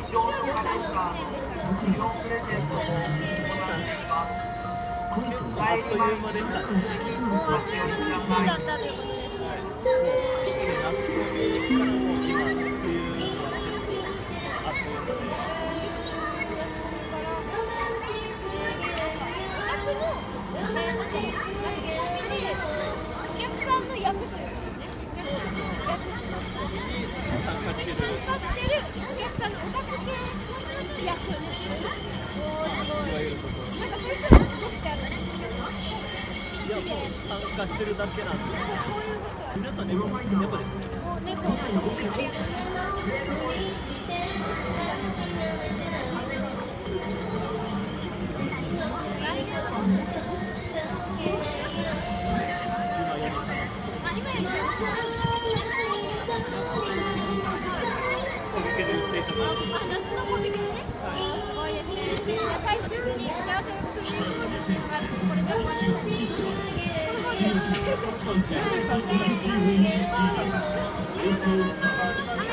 賞のカレンダー無料プレゼントを行っています。帰り前にぜひお立ち寄りください。 だったということですね。 夏コミからも今冬は全部あっという間で。 お客さんの役ということですね。 参加してるお客さんのオタク系役。おー、すごい。 いわゆるところ。 なんかそういう人が出てあるんですか？ いやもう参加してるだけなんで。 そういうことは。 皆と猫ですね。 もう猫、ありがとうございます。今やります。 届ける予定とか。 夏のコミケね。すごいですね。野菜と一緒に幸せを作りますっていうのがあるので、これで終わりましたね。この本です。